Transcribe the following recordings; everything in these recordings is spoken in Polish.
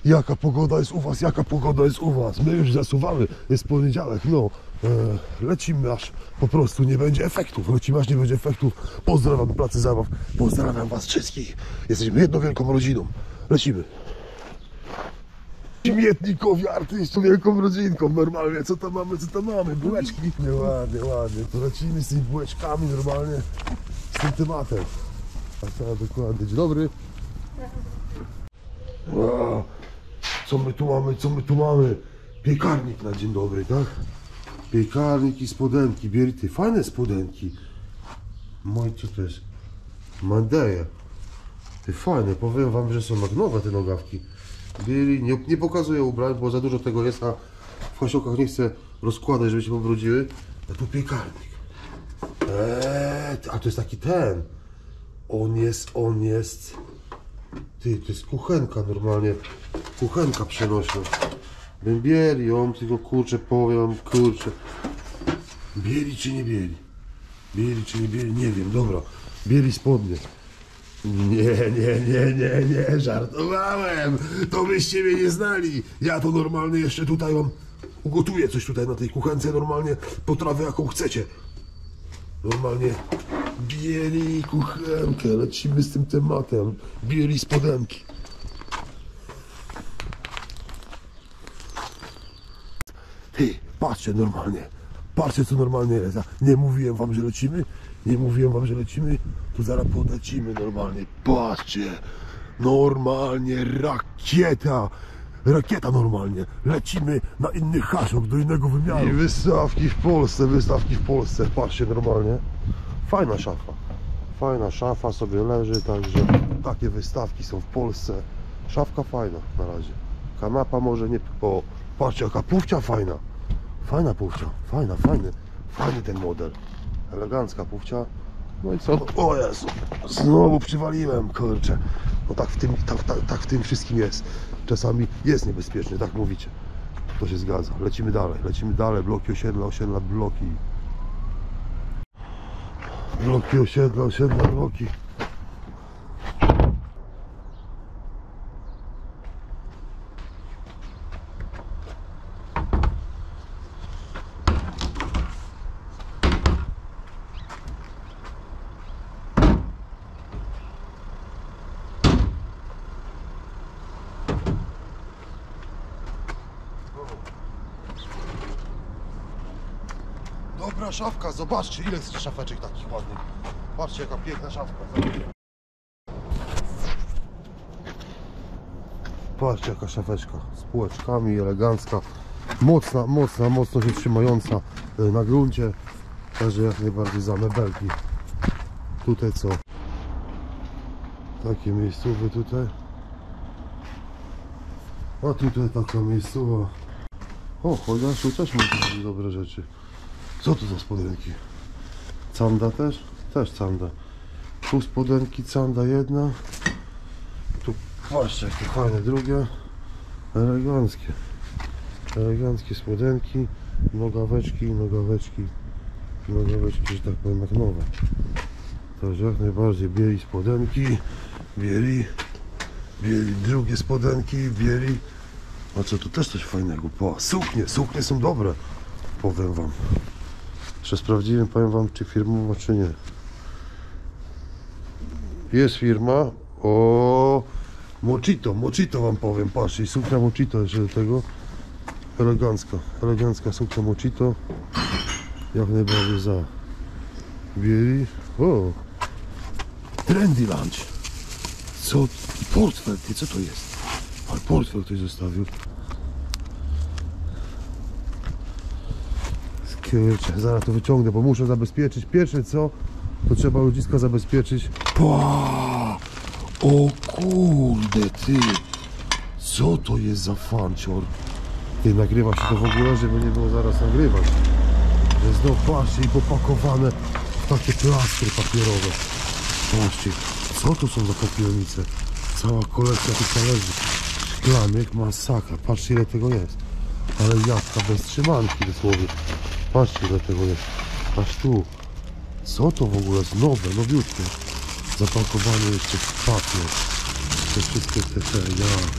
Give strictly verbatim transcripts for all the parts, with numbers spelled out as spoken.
Jaka pogoda jest u was, jaka pogoda jest u was. My już zasuwamy, jest poniedziałek, no. E, lecimy aż po prostu nie będzie efektów. Lecimy aż nie będzie efektów. Pozdrawiam pracy zabaw. Pozdrawiam was wszystkich. Jesteśmy jedną wielką rodziną. Lecimy. Śmietnikowi artyści, wielką rodzinką, normalnie, co tam mamy, co tam mamy, bułeczki, nie ładnie, ładnie, to lecimy z tymi bułeczkami normalnie, z tym tematem. A tak, dokładnie, dzień dobry. Wow. Co my tu mamy, co my tu mamy? Piekarnik na dzień dobry, tak? Piekarnik i spodenki, bierty, fajne spodenki. Moj, co to jest? Mandeje. Ty fajne, powiem wam, że są jak nowe te nogawki. Bieli, nie, nie pokazuję ubrań, bo za dużo tego jest, a w hasiokach nie chcę rozkładać, żeby się pobrudziły. A tu piekarnik. Eee, a to jest taki ten. On jest, on jest. Ty, to jest kuchenka normalnie. Kuchenka przenośna. Bym bieli, on tylko kurczę powiem, kurczę. Bieli czy nie bieli? Bieli czy nie bieli? Nie wiem, dobra. Bieli spodnie. Nie, nie, nie, nie, nie, żartowałem. To byście mnie nie znali. Ja to normalnie jeszcze tutaj wam ugotuję coś tutaj na tej kuchence, normalnie potrawę jaką chcecie. Normalnie bieli kuchenkę, lecimy z tym tematem. Bieli spodenki. Ty, patrzcie normalnie. Patrzcie co normalnie jest. Nie mówiłem wam, że lecimy? Nie mówiłem wam, że lecimy? Tu zaraz podlecimy normalnie. Patrzcie. Normalnie rakieta. Rakieta normalnie. Lecimy na inny haszok, do innego wymiaru. I wystawki w Polsce, wystawki w Polsce. Patrzcie normalnie. Fajna szafa. Fajna szafa sobie leży, także takie wystawki są w Polsce. Szafka fajna na razie. Kanapa może nie... O, patrzcie jaka pufcia fajna. Fajna pufcia, fajna, fajny. Fajny ten model. Elegancka pufcia. No i co? O Jezu, znowu przywaliłem, kurczę. No tak w tym, tak, tak, tak w tym wszystkim jest. Czasami jest niebezpiecznie, tak mówicie. To się zgadza. Lecimy dalej, lecimy dalej. Bloki osiedla, osiedla, bloki. Bloki osiedla, osiedla, bloki. Dobra szafka, zobaczcie ile jest szafeczek takich ładnych. Patrzcie jaka piękna szafka. Patrzcie jaka szafeczka z półeczkami, elegancka. Mocna, mocna, mocno się trzymająca na gruncie. Także jak najbardziej za mebelki. Tutaj co? Takie miejscowe tutaj. A tutaj taka miejscowa. O, chociaż tu też może dobre rzeczy. Co to za spodenki? Canda też? Też canda. Tu spodenki, canda jedna. Tu patrzcie jakie fajne drugie. Eleganckie. Eleganckie spodenki. Nogaweczki, nogaweczki. Nogaweczki, że tak powiem jak nowe. Także jak najbardziej bieli spodenki. Bieli. Bieli drugie spodenki. Bieli. A co tu też coś fajnego? Po, suknie, suknie są dobre. Powiem wam. Jeszcze sprawdziłem, powiem wam, czy firmowa, czy nie. Jest firma. O, Mochito, Mochito wam powiem. Patrzcie, suknia Mochito jeszcze do tego. Elegancka, elegancka suknia Mochito. Jak najbardziej za. Bieli. O, Trendy Lunch. Co? Portfel, ty, co to jest? Ale portfel ktoś zostawił. Kurczę, zaraz to wyciągnę, bo muszę zabezpieczyć. Pierwsze co, to trzeba ludziska zabezpieczyć. Pa! O kurde, ty! Co to jest za fancior? Ty, nagrywa się to w ogóle, żeby nie było zaraz nagrywać. Że znowu patrzcie i popakowane w takie plastry papierowe. Patrzcie, co to są za popiernice? Cała kolekcja tych talerzy szklanych, masakra. Patrzcie ile tego jest. Ale jabłka bez trzymanki dosłownie. Patrzcie ile tego jest. Aż tu. Co to w ogóle jest nowe, nowiutkie. Zapakowane jeszcze w papier. Te wszystkie te, te, ja.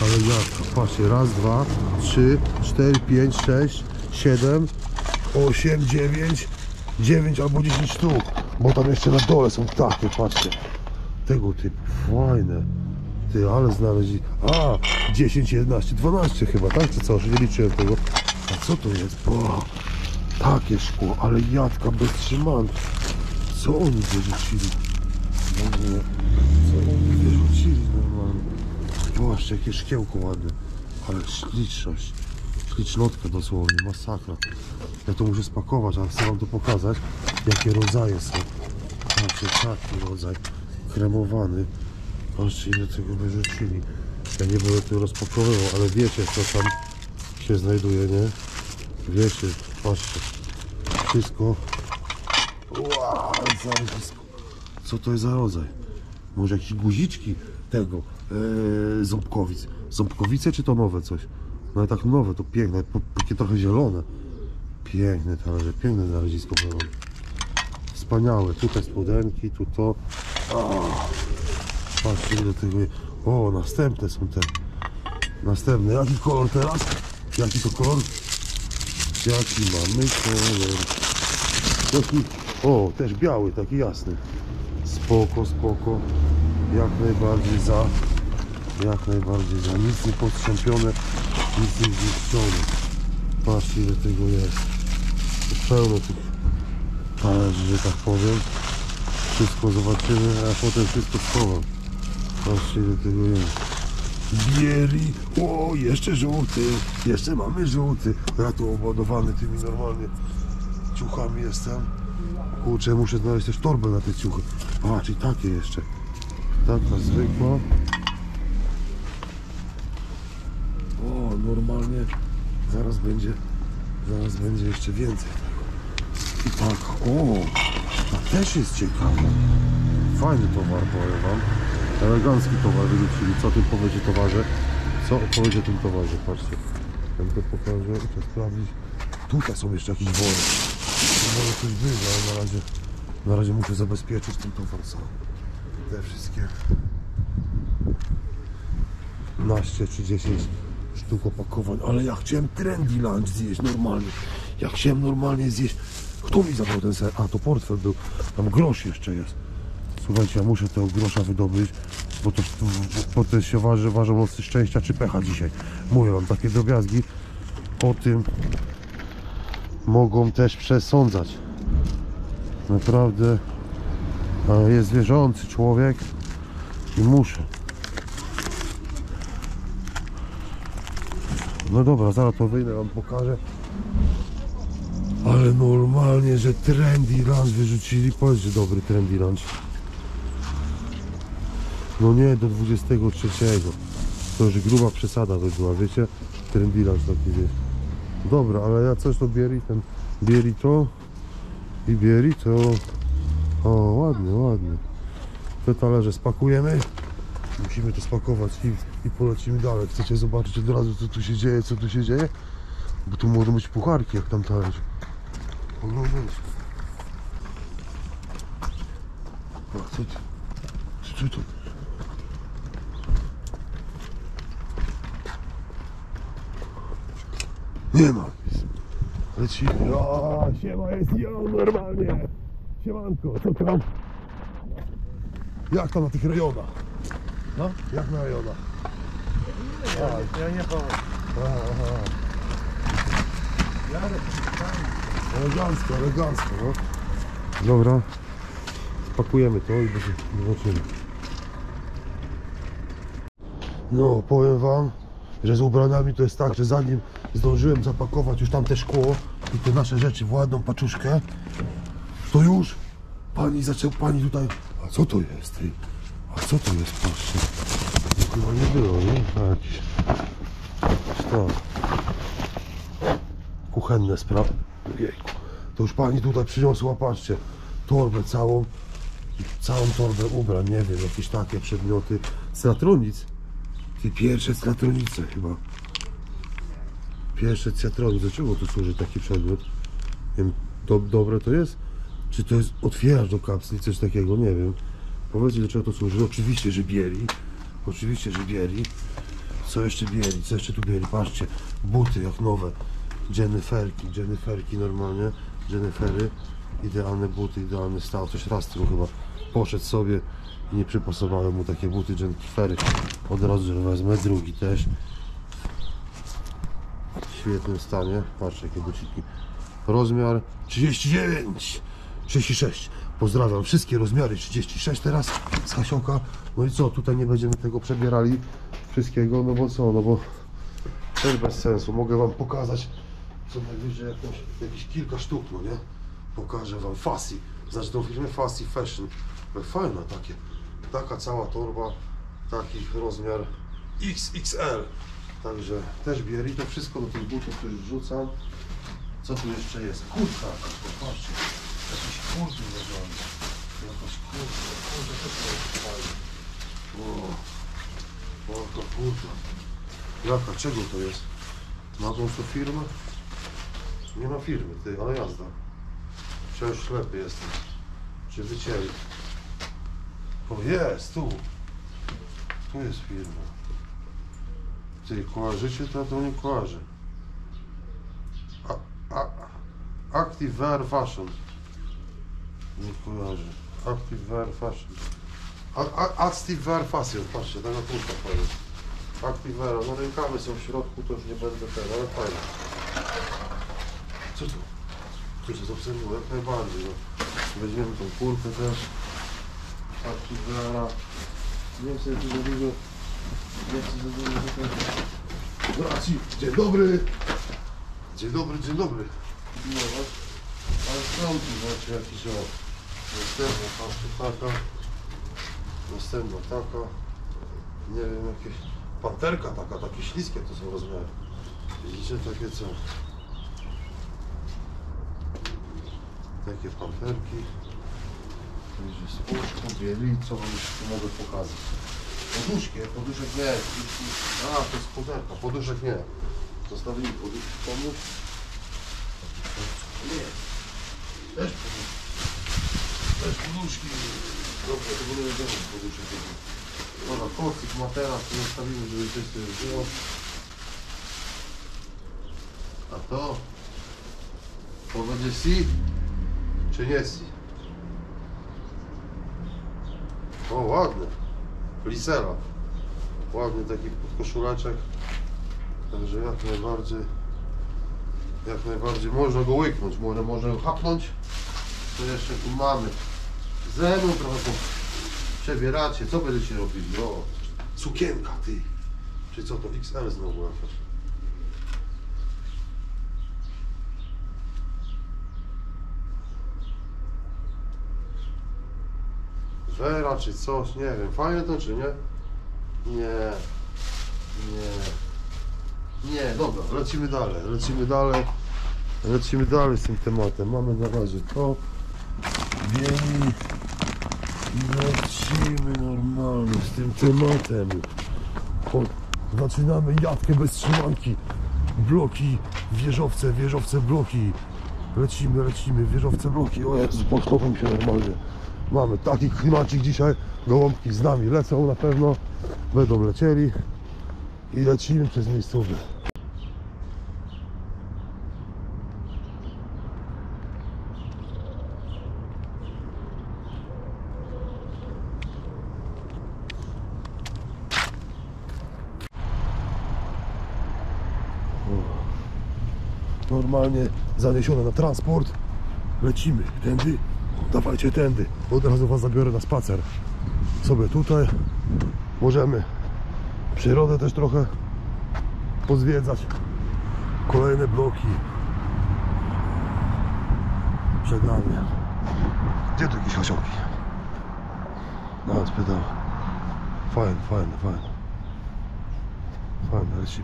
Ale jadka, patrzcie, raz, dwa, trzy, cztery, pięć, sześć, siedem, osiem, dziewięć, dziewięć albo dziesięć sztuk. Bo tam jeszcze na dole są takie, patrzcie. Tego typu, fajne. Ty, ale znaleźli. A, dziesięć, jedenaście, dwanaście chyba, tak? Czy co? Nie liczyłem tego. A co to jest? O, takie szkło, ale jadka bez trzymanki. Co oni wyrzucili? No nie, co oni wyrzucili normalnie? Zobaczcie, jakie szkiełko ładne. Ale śliczność. Ślicznotka dosłownie, masakra. Ja to muszę spakować, ale chcę wam to pokazać, jakie rodzaje są. Patrzcie, taki rodzaj. Kremowany. Patrzcie, ile tego wyrzucili. Ja nie będę tu rozpakowywał, ale wiecie, co tam się znajduje, nie? Wiecie, patrzcie. Wszystko. Wow, zależysko. Co to jest za rodzaj? Może jakieś guziczki tego ee, ząbkowic. Ząbkowice czy to nowe coś? No i tak nowe, to piękne, takie trochę zielone. Piękne talerze, piękne znalezisko było. Wspaniałe, tutaj spodenki, tu to. O, patrzcie ile tego jest. O, następne są te. Następne, jaki kolor teraz? Jaki to kolor? Jaki mamy kolor? Taki, o, też biały, taki jasny. Spoko, spoko. Jak najbardziej za. Jak najbardziej za. Nic nie postrzępione, nic nie zniszczone. Patrzcie ile tego jest. To pełno tych talerzy, że tak powiem. Wszystko zobaczymy, a potem wszystko schowam. Patrzcie ile tego jest. Bieri. O, jeszcze żółty. Jeszcze mamy żółty. Ja tu obładowany tymi normalnie ciuchami jestem. Kurczę, muszę znaleźć też torbę na te ciuchy. A, czyli takie jeszcze. Taka zwykła. O, normalnie. Zaraz będzie, zaraz będzie jeszcze więcej tego. I tak, o, to też jest ciekawe. Fajny towar, powiem wam. Elegancki towar wyrzucili. Co o tym powiecie towarze? Co opowiedzie o tym towarze? Patrzcie. Ja to pokażę i to sprawdzić. Tutaj są jeszcze jakieś wory. Może coś być, ale na razie, na razie muszę zabezpieczyć ten towar sam. Te wszystkie naście czy dziesięć sztuk opakowań. Ale ja chciałem trendy lunch zjeść normalnie. Ja chciałem normalnie zjeść. Kto mi zabrał ten ser? A, to portfel był. Tam grosz jeszcze jest. Słuchajcie, ja muszę tego grosza wydobyć, bo to potem się waży, ważą losy szczęścia czy pecha dzisiaj. Mówię wam, takie drobiazgi o tym mogą też przesądzać. Naprawdę jest wierzący człowiek i muszę. No dobra, zaraz to wyjdę, wam pokażę. Ale normalnie, że trendy lunch wyrzucili. Powiedz, że dobry trendy lunch. No nie, do dwudziestego trzeciego. To już gruba przesada by była, wiecie? Trendy lunch taki jest. Dobra, ale ja coś to bieri, ten bieri to i bieri to. O, ładnie, ładnie. Te talerze spakujemy. Musimy to spakować i, i polecimy dalej. Chcecie zobaczyć od razu, co tu się dzieje, co tu się dzieje? Bo tu mogą być pucharki, jak tam talerze. Oglądajcie. A, co ty? Co, co to? Nie ma. Lecimy. O, siema, jest ją normalnie. Siemanko, co tam? Jak tam na tych rejonach? No? Jak na rejonach? Ja, ja nie powiem. Aha. Elegancko, elegancko, no. Dobra. Spakujemy to i zobaczymy. No, powiem wam, że z ubraniami to jest tak, że zanim zdążyłem zapakować już tam te szkło i te nasze rzeczy w ładną paczuszkę, to już pani zaczął, pani tutaj, a co to jest, ty? A co to jest, patrzcie? To chyba nie było, nie? Tak. To. Kuchenne sprawy. Jejku. To już pani tutaj przyniosła, patrzcie, torbę całą, całą torbę ubrań, nie wiem, jakieś takie przedmioty z latronic. Ty pierwsze z latronice chyba. Pierwsze z latronic. Do czego tu służy taki przedmiot? Nie wiem, do, dobre to jest? Czy to jest otwierasz do kapsli, coś takiego? Nie wiem. Powiedzcie, do czego to służy. Oczywiście, że bieli. Oczywiście, że bieli. Co jeszcze bieli? Co jeszcze tu bieli? Patrzcie, buty jak nowe. Jenniferki, Jenniferki normalnie. Jennifery. Idealne buty, idealny stał. Coś raz tylko chyba poszedł sobie i nie przypasowały mu takie buty Jennifery. Od razu że wezmę. Drugi też. W świetnym stanie. Patrzcie jakie buciki. Rozmiar trzydzieści dziewięć, trzydzieści sześć. Pozdrawiam wszystkie rozmiary trzydzieści sześć teraz z Hasioka. No i co, tutaj nie będziemy tego przebierali wszystkiego, no bo co, no bo też bez sensu. Mogę wam pokazać co najwyżej jakąś, jakieś kilka sztuk, no nie? Pokażę wam Fassi, znaczy tą firmę Fassi Fashion. No fajna takie, taka cała torba, taki rozmiar X X L. Także też bierę i to wszystko do tych butów też wrzucam. Co tu jeszcze jest? Kurtka jakaś, popatrzcie. Jakieś kurty leżały. Jakaś kurtka, kurtka, co to jest fajne. O, jaka kurtka. Jaka, czego to jest? Ma jakąś to firmę? Nie ma firmy, ty, ale jazda. Wciąż ślepy jestem. Czy wycięli? O, jest, tu. Tu jest firma. Ty, kojarzycie to? To nie kojarzy. A, a, Active Wear Fashion. Nie kojarzy. Active Wear Fashion. A, a, Active Wear Fashion, patrzcie, taka kurtka fajna. Active Wear, no rękawy są w środku, to już nie będę ten, ale fajne. Co tu? Tu się obserwuje, jak najbardziej. No. Weźmiemy tą kurtkę też. Active Weara. Nie chcę tu za dużo. Nie chcę za dużo tutaj. Racji, dzień dobry. Dzień dobry, dzień dobry. No, ale są tu znaczy jakiś o. Następna taka. Następna taka. Nie wiem, jakieś panterka taka, takie śliskie to są rozmiary. Widzicie takie co? Takie panterki. Także z puszką, bieli, co wam jeszcze tu mogę pokazać. Poduszki, poduszek nie. A, to jest puderka, poduszek nie. Zostawili poduszki komuś. Nie. Też poduszki. Też poduszki. Dobra, to będę wiedział poduszek. Dobra, kocyk, materac, to zostawimy, żeby coś sobie było. A to? To będzie si? Czy nie si? O, ładne. Lisera. Ładny taki podkoszuleczek. Także jak najbardziej jak najbardziej można go łyknąć, może może chapnąć. To jeszcze tu mamy. Ze mną trochę przebieracie. Co będziecie robili? O, sukienka ty. Czy co to X L znowu jakaś? Wera czy coś, nie wiem. Fajne to czy nie? Nie. Nie. Nie, dobra, lecimy dalej, lecimy dalej. Lecimy dalej z tym tematem. Mamy na razie to. Bieli. I lecimy normalnie z tym tematem. O, zaczynamy jadkę bez trzymanki. Bloki, wieżowce, wieżowce, bloki. Lecimy, lecimy, wieżowce, bloki. O Jezu, poszło mi się normalnie. Mamy taki klimacik dzisiaj. Gołąbki z nami lecą na pewno. Będą lecieli. I lecimy przez miejscowy. Normalnie zaniesione na transport. Lecimy tędy. Dawajcie tędy. Od razu was zabiorę na spacer. Sobie tutaj możemy przyrodę też trochę pozwiedzać. Kolejne bloki przed nami. Gdzie tu jakieś hasioki? No, spytam. Fajne, fajne, fajne. Fajne, lecimy.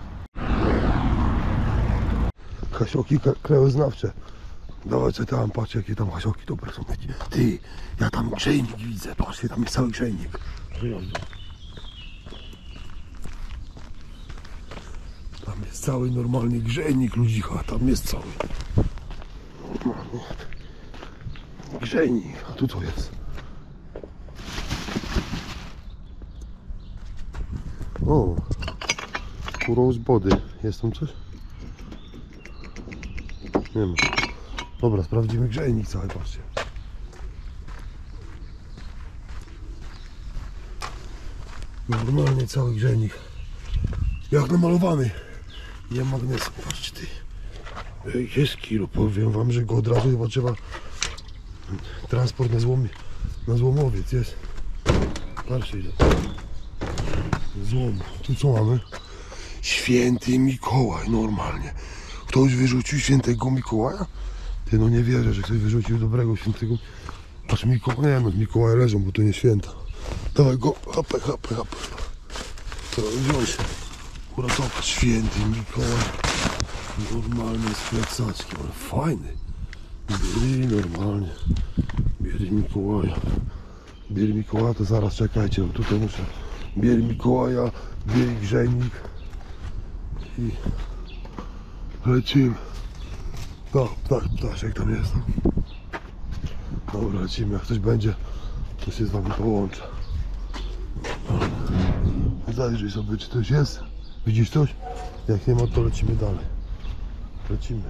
Hasioki krajoznawcze. Dawajcie tam, patrzcie jakie tam hasioki dobre są. Ty, ja tam grzejnik widzę, patrzcie, tam jest cały grzejnik. Tam jest cały normalnie grzejnik ludzicha, tam jest cały. Normalnie. Grzejnik, a tu co jest? O, Rosebody. Jest tam coś? Nie ma. Dobra, sprawdzimy grzejnik cały, patrzcie. Normalnie cały grzejnik. Jak namalowany. Nie ma magnesu, patrzcie ty. Ej, jest kilo, powiem wam, że go od razu chyba trzeba... Transport na złomie. Na złomowiec jest. Patrzcie ile. Złom. Tu co mamy? Święty Mikołaj, normalnie. Ktoś wyrzucił świętego Mikołaja? Ty, no nie wierzę, że ktoś wyrzucił dobrego świętego. Patrz, Mikołaj, nie no, Mikołaje leżą, bo to nie święta. Dawaj go, hapę, hapę, hapę. To wziąć, uratować święty Mikołaj. Normalnie z fleksackiem, ale fajny. Bierz normalnie. Bierz Mikołaja. Bierz Mikołaja, to zaraz czekajcie, bo tutaj muszę. Bierz Mikołaja, bierz grzejnik. I lecimy. No, tak, ptaszek tam jest. Dobra, lecimy. Jak ktoś będzie, to się z wami połączę. Zajrzyj sobie, czy coś jest. Widzisz coś? Jak nie ma, to lecimy dalej. Lecimy.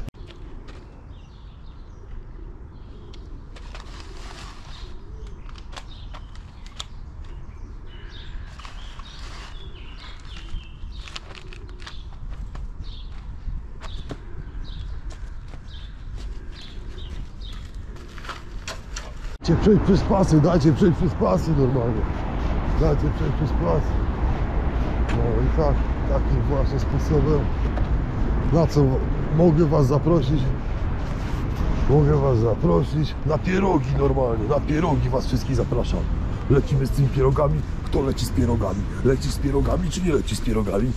Dajcie przejść przez pasy, dajcie przejść przez pasy normalnie. Dajcie przejść przez pasy. No i tak, takim właśnie sposobem, na co mogę was zaprosić. Mogę was zaprosić na pierogi normalnie, na pierogi was wszystkich zapraszam. Lecimy z tymi pierogami. Kto leci z pierogami? Leci z pierogami czy nie leci z pierogami?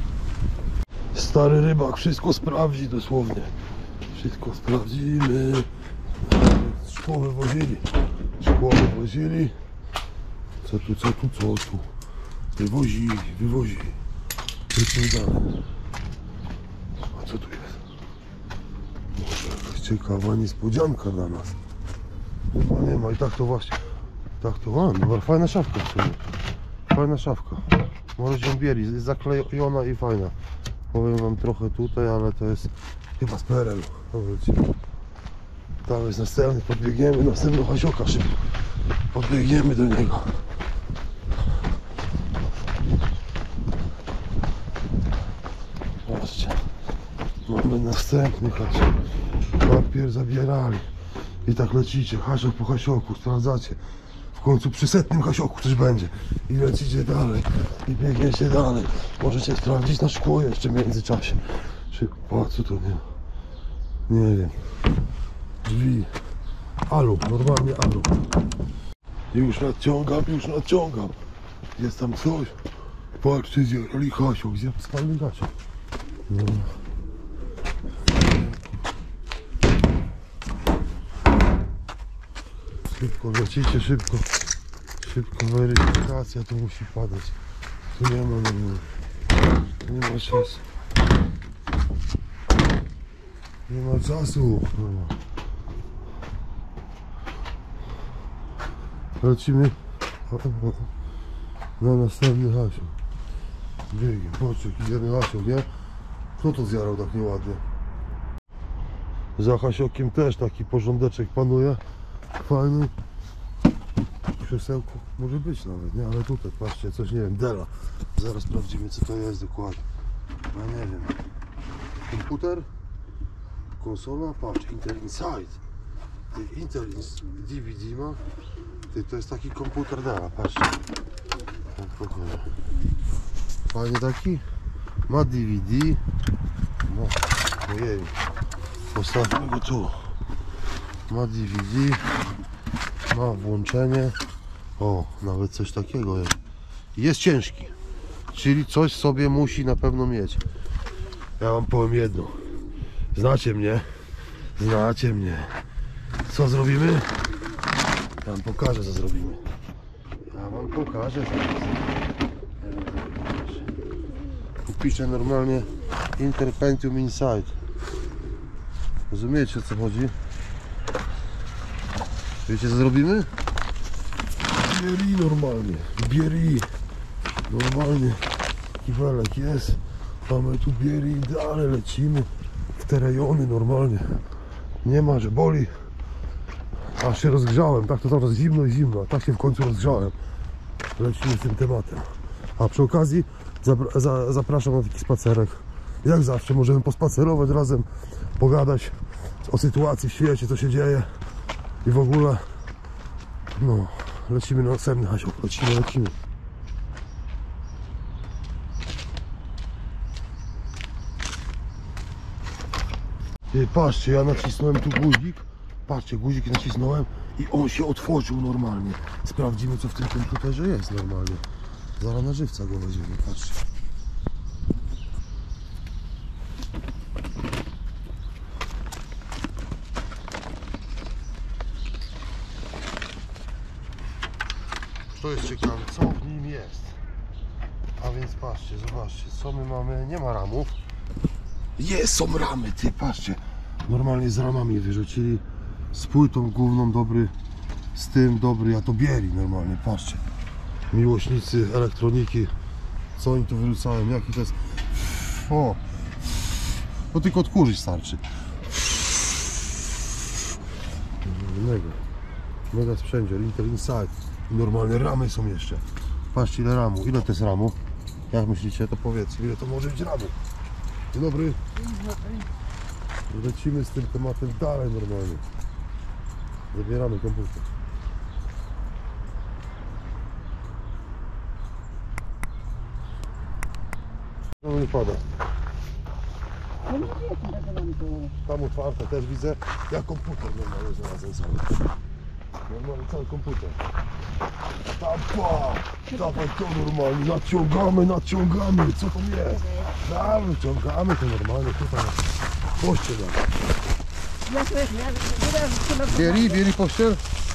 Stary rybak wszystko sprawdzi dosłownie. Wszystko sprawdzimy. Szkło wywozili. Szkło wywozili. Co tu, co tu, co tu? Wywozili, wywozili. Lecimy dalej. A co tu jest? Może jakaś ciekawa niespodzianka dla nas. Chyba nie ma i tak to właśnie. Tak to mam. Dobra, fajna szafka w sumie. Fajna szafka. Może się bieli, jest zaklejona i fajna. Powiem wam trochę tutaj, ale to jest chyba z P R L-u. Tam jest następny, podbiegniemy do następnego hasioka szybko. Podbiegniemy do niego. Patrzcie, mamy następny hasiok. Papier zabierali. I tak lecicie, hasiok po hasioku, sprawdzacie. W końcu przy setnym hasioku coś będzie. I lecicie dalej. I biegniecie dalej. Możecie sprawdzić na szkło jeszcze w międzyczasie. Szybko, a co to nie? Nie wiem. Drzwi. Alu, normalnie alu. Już nadciągam, już nadciągam. Jest tam coś. Patrzcie, zjarali hasiok, spalny hasiok. No. Szybko lecicie, szybko. Szybko weryfikacja, to musi padać. Tu nie ma normalnie. Tu nie ma czasu. Nie ma czasu. Lecimy na następny hasiok. Biegiem, patrzcie, jaki jeden hasiok, nie? Kto to zjarał tak nieładnie? Za hasiokiem też taki porządeczek panuje. Fajny. Krzesełko może być nawet, nie? Ale tutaj, patrzcie, coś, nie wiem, Dela. Zaraz sprawdzimy, co to jest dokładnie. Ja nie wiem. Komputer? Konsola? Patrz, Intel Inside. Ty Intel D V D ma. Ty, to jest taki komputer Dela, patrzcie. Fajnie taki. Ma D V D. No, ojej. Postawmy go tu. Ma D V D. Ma włączenie. O, nawet coś takiego jest. Jest ciężki. Czyli coś sobie musi na pewno mieć. Ja wam powiem jedno. Znacie mnie. Znacie mnie. Co zrobimy? Ja wam pokażę, co zrobimy. Ja wam pokażę. Tu piszę normalnie Intel Pentium Inside. Rozumiecie, o co chodzi? Wiecie, co zrobimy? Bieri normalnie. Bieri. Normalnie. Kiwelek jest. Mamy tu biery i dalej lecimy w te rejony normalnie. Nie ma, że boli. Aż się rozgrzałem, tak to cały czas zimno i zimno, a tak się w końcu rozgrzałem. Lecimy z tym tematem. A przy okazji zapra za zapraszam na taki spacerek. Jak zawsze możemy pospacerować razem, pogadać o sytuacji w świecie, co się dzieje i w ogóle. No, lecimy na następny, Hasiu, lecimy, lecimy. Ty, patrzcie, ja nacisnąłem tu guzik. Patrzcie, guzik nacisnąłem i on się otworzył normalnie. Sprawdzimy, co w tym komputerze jest normalnie. Zaraz na żywca go weźmiemy, patrzcie. To jest ciekawe, co w nim jest. A więc patrzcie, zobaczcie, co my mamy. Nie ma ramów. Jest, są ramy, ty, patrzcie. Normalnie z ramami wyrzucili. Z płytą główną dobry. Z tym dobry, a to bieli normalnie, patrzcie. Miłośnicy elektroniki. Co oni tu wyrzucałem, jaki to jest. O! To tylko odkurzyć starczy. Mega. Mega sprzędzior, Intel Inside. I normalne ramy są jeszcze. Patrzcie, ile ramu. Ile to jest ramu? Jak myślicie, to powiedzcie, ile to może być ramu? Dzień dobry. Lecimy z tym tematem dalej normalnie. Zabieramy komputer. No nie pada. Tam otwarte też widzę. Ja komputer normalnie znalazłem cały. Normalnie cały komputer. Tapa! Dawaj to normalnie. Naciągamy, naciągamy. Co to jest? Dawaj, ciągamy to normalnie. Tutaj pościel. Bieli, bieli pościel?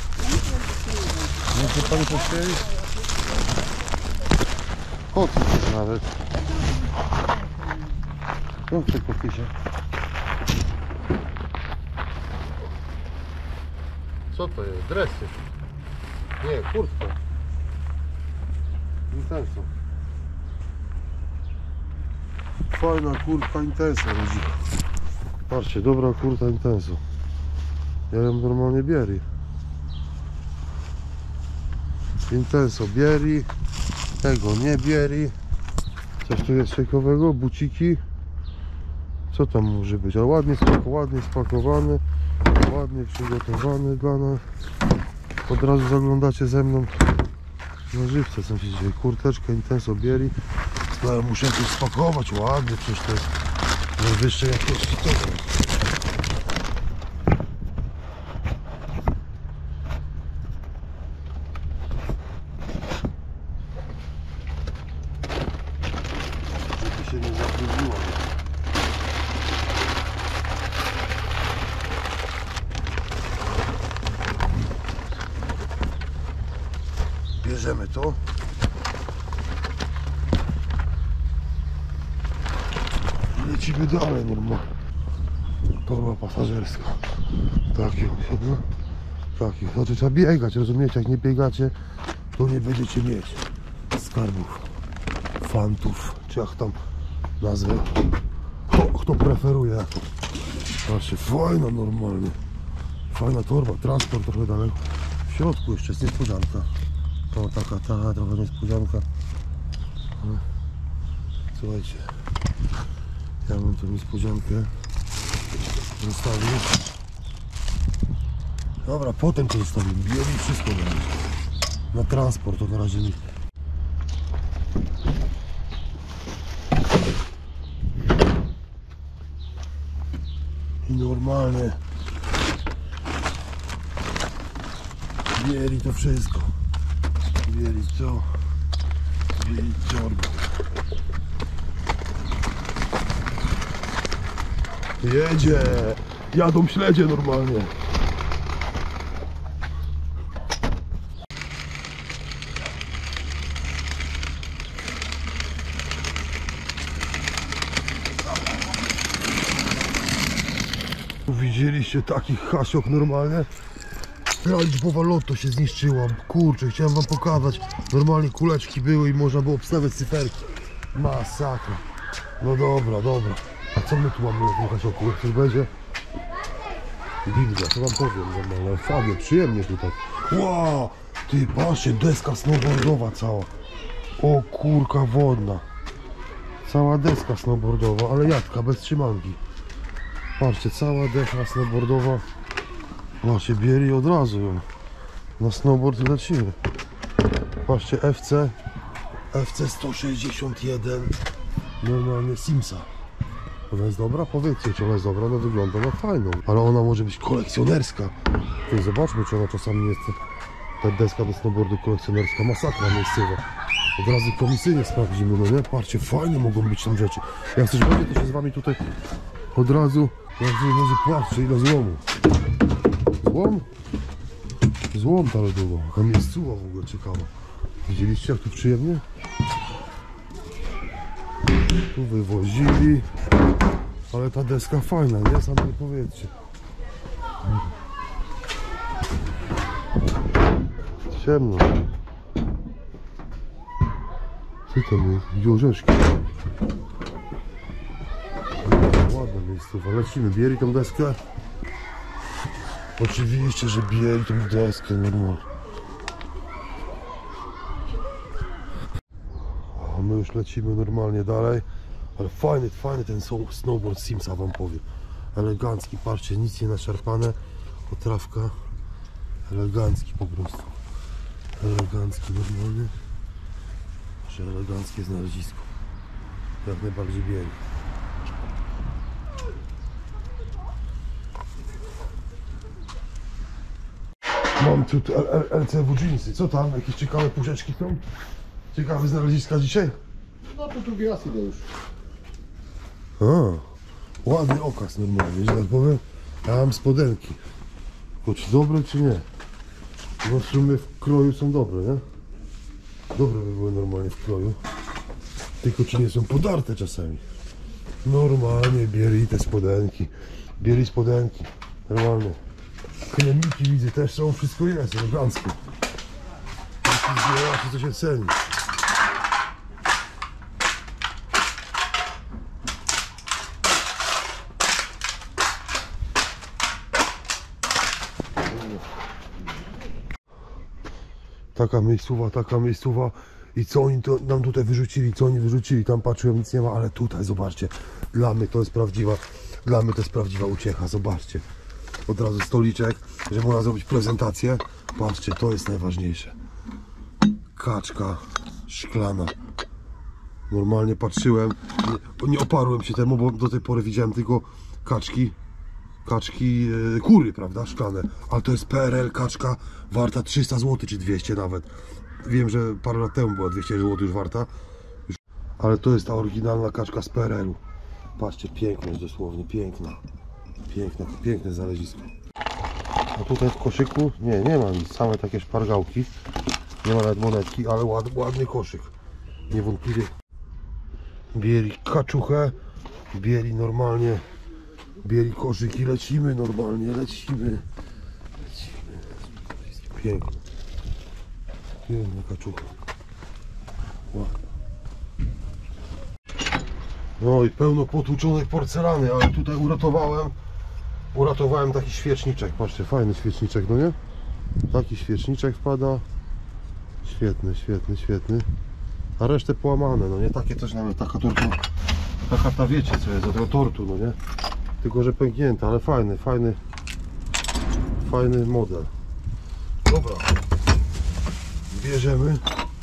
Nie chce pani pościeli? Kot nawet. No w tej kotysie. Co to jest? Dresy? Nie, kurtka. Intenso. Fajna kurtka Intenso, ludzi. Patrzcie, dobra kurta Intenso. Ja ją normalnie bieri. Intenso bieri. Tego nie bieri. Coś tu jest ciekawego? Buciki. Co tam może być? Ale ładnie, spako, ładnie spakowany. Ładnie przygotowany dla nas. Od razu zaglądacie ze mną na żywce, co się dzieje. Kurteczka Intenso bieri. No, muszę to spakować ładnie, przecież to jest najwyższej jakości towar. Żeby się nie zabrudziło. Bierzemy to. I lecimy dalej normalnie. Torba pasażerska. Takie, no. Takie. No to trzeba biegać, rozumiecie? Jak nie biegacie, to nie będziecie mieć skarbów, fantów, czy jak tam nazwę. Kto, kto preferuje jaką. Patrzcie, fajna normalnie. Fajna torba, transport trochę daleko. W środku jeszcze jest niespodzianka. To taka, ta, trochę niespodzianka. No. Słuchajcie, ja mam tą niespodziankę zostawił. Dobra, potem to zostawię. Bieli wszystko na razie. Na transport, to na razie nie. I normalnie bieli to wszystko. Bieli to. Bieli torbę. Jedzie! Jadą śledzie normalnie. Widzieliście takich hasiok normalnie? Liczbowa loto się zniszczyła. Kurczę, chciałem wam pokazać. Normalnie kuleczki były i można było obstawiać cyferki. Masakra. No dobra, dobra. A co my tu mamy na tym hasioku? Jak coś będzie? Wilga, to wam powiem normalnie. Fajnie, przyjemnie tutaj. Wow! Ty, patrzcie, deska snowboardowa cała. O kurka wodna. Cała deska snowboardowa, ale jadka, bez trzymanki. Patrzcie, cała deska snowboardowa. Patrzcie, bierze i od razu ją. Na snowboard lecimy. Patrzcie, F C. F C sto sześćdziesiąt jeden. Normalnie Simsa. Ona jest dobra? Powiedzcie, czy ona jest dobra? No wygląda na fajną. Ale ona może być kolekcjonerska. Ty, zobaczmy, czy ona czasami jest... Ta deska do snowboardu kolekcjonerska. Masakra miejscowa. Od razu komisyjnie sprawdzimy, no nie? Patrzcie, fajne mogą być tam rzeczy. Jak coś będzie, to się z wami tutaj od razu... Jak może patrzcie, ile złomu. Złom? Złom ta lodowa. Jaka miejscowa w ogóle ciekawa. Widzieliście, jak tu przyjemnie? Tu wywozili. Ale ta deska fajna, nie? Same powiedzcie. Ciemno. Co tam jest? Gdzie orzeszki? Ładne miejscowa. Lecimy. Bierz tą deskę. Oczywiście, że bierz tą deskę normalnie. A my już lecimy normalnie dalej. Ale fajny, fajny ten snowboard Simsa wam powiem. Elegancki, patrzcie, nic nie naszarpane. Potrawka. Elegancki po prostu. Elegancki normalnie. Że eleganckie znalezisko. Jak najbardziej biegnie. Mam tu L C W jeansy. Co tam? Jakieś ciekawe puszeczki są? Ciekawe znaleziska dzisiaj? No to drugi raz idę już. A, ładny okaz normalnie, że tak powiem. Ja mam spodenki. Tylko czy dobre, czy nie? No w sumie w kroju są dobre, nie? Dobre by były normalnie w kroju. Tylko czy nie są podarte czasami. Normalnie bieli te spodenki. Bieli spodenki. Normalnie. Kremiki widzę też są, wszystko jest eleganckie. Zobaczcie, co się ceni. Taka miejscowa, taka miejscowa. I co oni to nam tutaj wyrzucili, co oni wyrzucili, tam patrzyłem, nic nie ma, ale tutaj zobaczcie, dla mnie to jest prawdziwa, dla mnie to jest prawdziwa uciecha, zobaczcie. Od razu stoliczek, że można zrobić prezentację. Patrzcie, to jest najważniejsze. Kaczka szklana. Normalnie patrzyłem, nie, nie oparłem się temu, bo do tej pory widziałem tylko kaczki. Kaczki, yy, kury, prawda, szklane. Ale to jest P R L kaczka warta trzysta złotych, czy dwieście nawet. Wiem, że parę lat temu była dwieście złotych już warta. Już. Ale to jest ta oryginalna kaczka z P R L u. Patrzcie, piękność dosłownie, piękna. Piękne, piękne znalezisko. A tutaj w koszyku, nie, nie ma nic, same takie szpargałki. Nie ma nawet monetki, ale ład, ładny koszyk. Niewątpliwie bieli kaczuchę, bieli normalnie, bieli koszyki, lecimy normalnie, lecimy. Lecimy. Piękne. Piękna kaczucha. Ładna. No i pełno potłuczonej porcelany, ale tutaj uratowałem Uratowałem taki świeczniczek, patrzcie, fajny świeczniczek, no nie? Taki świeczniczek wpada. Świetny, świetny, świetny. A resztę połamane, no nie? Takie też nawet, taka tortu, taka ta wiecie co jest, od tortu, no nie? Tylko, że pęknięta, ale fajny, fajny, fajny model. Dobra, bierzemy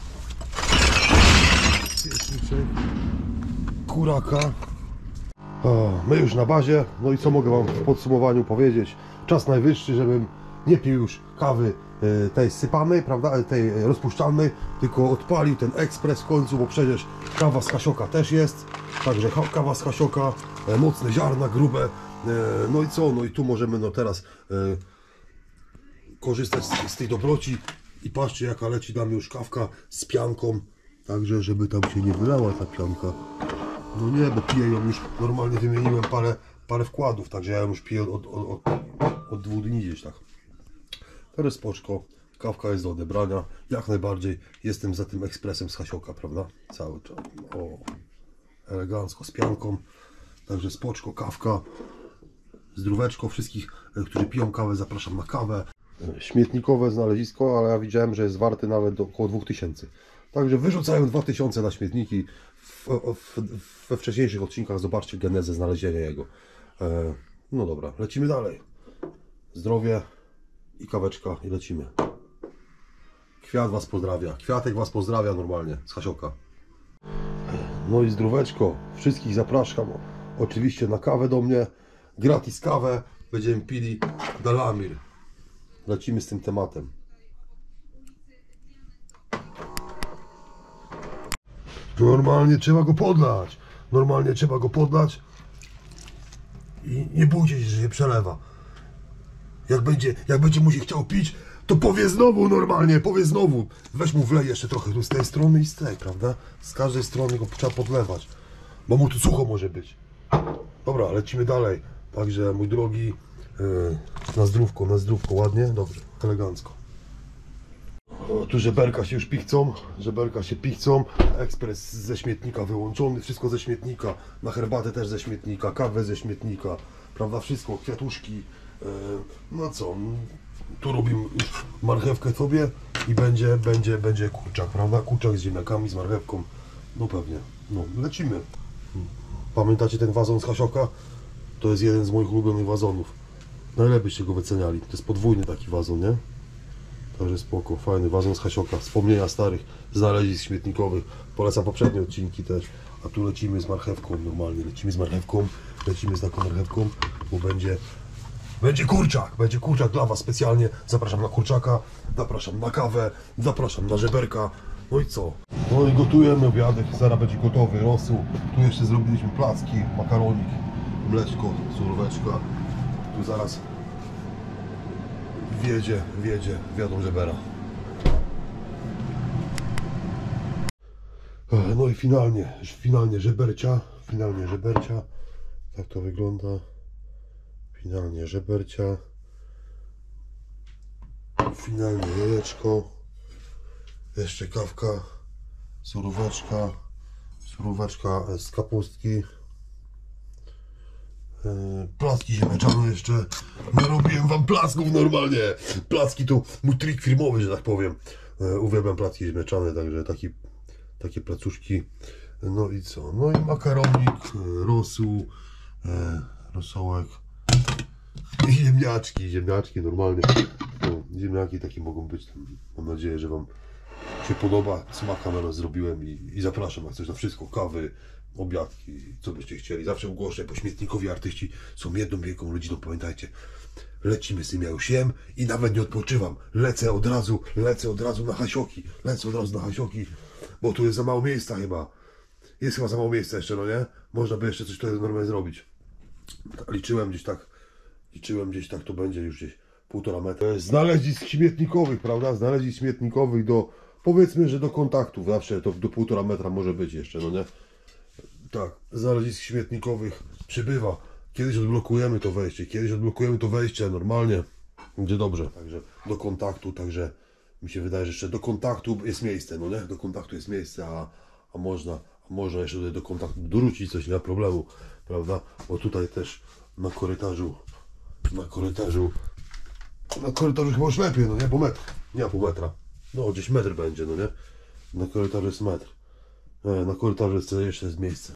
świeczniczek, kuraka. O, my już na bazie, no i co mogę wam w podsumowaniu powiedzieć? Czas najwyższy, żebym nie pił już kawy tej sypanej, prawda, tej rozpuszczalnej, tylko odpalił ten ekspres w końcu, bo przecież kawa z Hasioka też jest, także kawa z Hasioka, mocne ziarna, grube, no i co, no i tu możemy no teraz korzystać z, z tej dobroci i patrzcie jaka leci nam już kawka z pianką, także żeby tam się nie wylała ta pianka. No nie, bo piję ją już, normalnie wymieniłem parę, parę wkładów, także ja ją już piję od, od, od, od dwóch dni gdzieś tak. To jest spoczko, kawka jest do odebrania, jak najbardziej jestem za tym ekspresem z Hasioka, prawda? Cały czas, o, elegancko, z pianką. Także spoczko, kawka, zdróweczko. Wszystkich, którzy piją kawę, zapraszam na kawę. Śmietnikowe znalezisko, ale ja widziałem, że jest warte nawet do około dwóch tysięcy. Także wyrzucają dwa tysiące na śmietniki. W, w, we wcześniejszych odcinkach zobaczcie genezę znalezienia jego. E, no dobra, lecimy dalej. Zdrowie i kaweczka i lecimy. Kwiat was pozdrawia. Kwiatek was pozdrawia normalnie z Hasioka. No i zdróweczko. Wszystkich zapraszam oczywiście na kawę do mnie. Gratis kawę. Będziemy pili Dalamir. Lecimy z tym tematem. Normalnie trzeba go podlać. Normalnie trzeba go podlać. I nie bójcie się, że się przelewa. Jak będzie, jak będzie mu się chciał pić, to powie znowu normalnie, powie znowu. Weź mu wlej jeszcze trochę tu z tej strony i z tej, prawda? Z każdej strony go trzeba podlewać. Bo mu tu sucho może być. Dobra, lecimy dalej. Także mój drogi, yy, na zdrówko, na zdrówko, ładnie? Dobrze, elegancko. O, tu żeberka się już pichcą, żeberka się pichcą, ekspres ze śmietnika wyłączony, wszystko ze śmietnika, na herbatę też ze śmietnika, kawę ze śmietnika, prawda, wszystko, kwiatuszki, yy, no co, tu robimy marchewkę sobie i będzie, będzie, będzie kurczak, prawda, kurczak z ziemniakami, z marchewką, no pewnie, no lecimy. Pamiętacie ten wazon z Hasioka? To jest jeden z moich ulubionych wazonów, najlepiej byście go wyceniali, to jest podwójny taki wazon, nie? Także spoko, fajny wazon z Hasioka, wspomnienia starych znalezisk śmietnikowych, polecam poprzednie odcinki też, a tu lecimy z marchewką, normalnie lecimy z marchewką, lecimy z taką marchewką, bo będzie, będzie kurczak, będzie kurczak dla was specjalnie, zapraszam na kurczaka, zapraszam na kawę, zapraszam na żeberka, no i co? No i gotujemy obiadek, zaraz będzie gotowy, rosół, tu jeszcze zrobiliśmy placki, makaronik, mleczko, suróweczka, tu zaraz Wiedzie, wiedzie, wiadą żebera. No i finalnie, finalnie żebercia, finalnie żebercia. Tak to wygląda. Finalnie żebercia. Finalnie jajeczko. Jeszcze kawka, suróweczka, suróweczka z kapustki. Placki ziemniaczane jeszcze. Narobiłem wam placków normalnie. Placki to mój trik firmowy, że tak powiem. Uwielbiam placki ziemniaczane, także taki, takie placuszki. No i co? No i makaronik, rosół, rosołek i ziemniaczki, ziemniaczki normalnie. No, ziemniaki takie mogą być. Mam nadzieję, że wam się podoba. Smak kamerę zrobiłem i, i zapraszam na coś na wszystko. Kawy, obiadki, co byście chcieli. Zawsze ugłoszę, bo śmietnikowi artyści są jedną wielką rodziną, pamiętajcie. Lecimy z tym, ja już jem i nawet nie odpoczywam. Lecę od razu, lecę od razu na Hasioki. Lecę od razu na Hasioki, bo tu jest za mało miejsca chyba. Jest chyba za mało miejsca jeszcze, no nie? Można by jeszcze coś tutaj normalnie zrobić. Liczyłem gdzieś tak, liczyłem gdzieś tak, to będzie już gdzieś półtora metra. Znalezisk śmietnikowych, prawda? Znalezisk śmietnikowych do, powiedzmy, że do kontaktów. Zawsze to do półtora metra może być jeszcze, no nie? Tak, znalezisk śmietnikowych przybywa. Kiedyś odblokujemy to wejście, kiedyś odblokujemy to wejście normalnie. Będzie dobrze, także do kontaktu, także mi się wydaje, że jeszcze do kontaktu jest miejsce, no nie? Do kontaktu jest miejsce, a, a można, a można jeszcze tutaj do kontaktu dorzucić coś, nie ma problemu, prawda? Bo tutaj też na korytarzu, na korytarzu, na korytarzu chyba już lepiej, no nie? Po metr, nie pół metra, no gdzieś metr będzie, no nie? Na korytarzu jest metr, na korytarzu jest jeszcze jest miejsce.